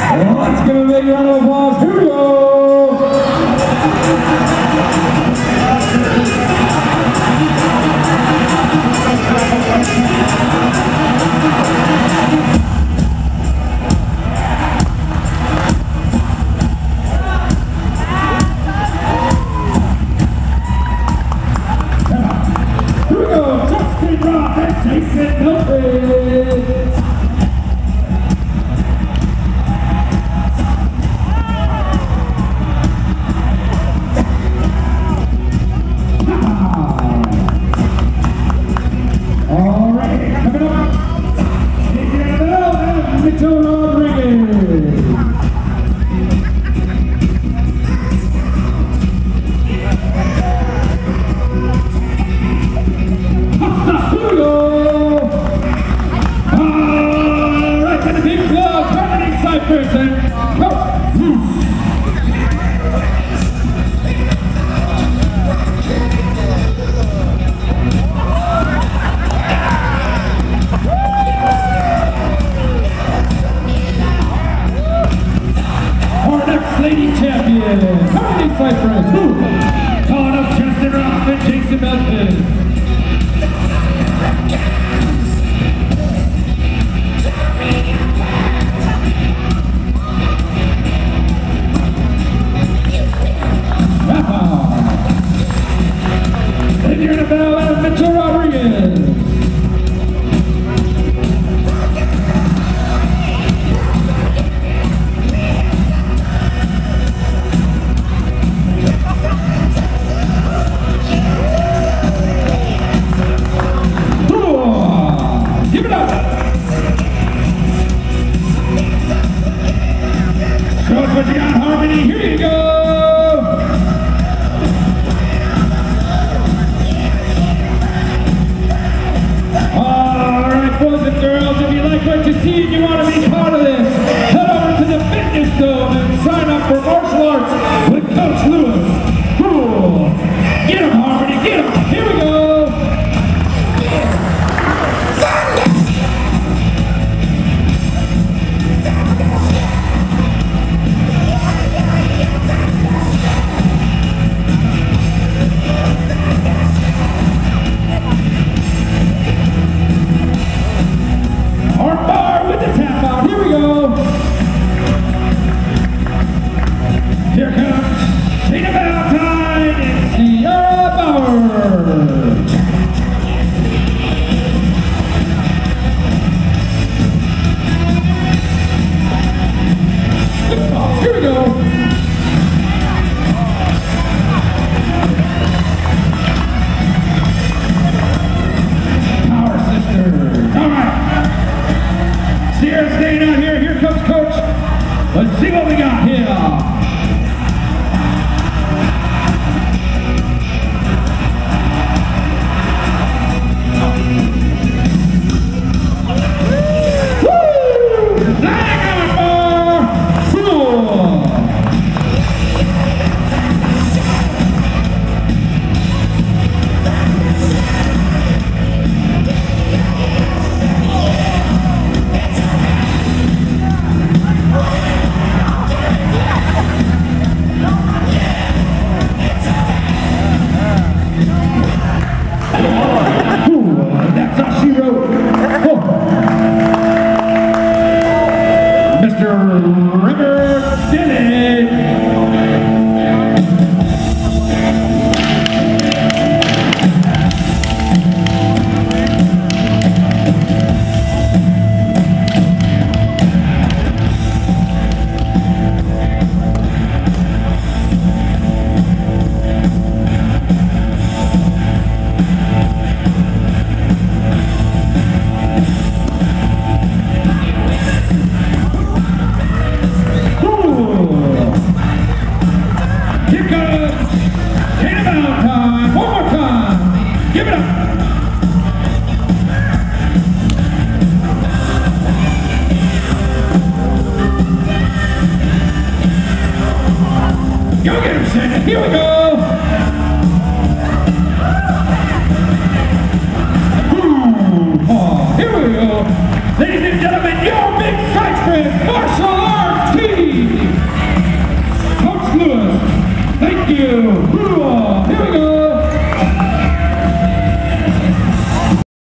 Let's give a big round of applause. Here we go. Here we go. Justin Rock and Jason Milton. Lady champion, Harmony Cypress, calling up Justin Rock and Jason Melton. And you're in a battle of Mitchell Rodriguez. What you got, Harmony? Here you go! Alright, boys and girls, if you like what you see and you want to be part of this, head over to the Fitness Dome and sign up for martial arts with Coach Lewis. Cool! Get him, Harmony, get him! Here we go! Here comes Shayna Valentine and Sierra Bauer. Here we go. Power Sisters. All right. Sierra staying out here. Here comes Coach. Let's see what we got here. Go get him, Santa. Here we go. Here we go. Ladies and gentlemen, your big Cypress Martial Arts team. Here we go.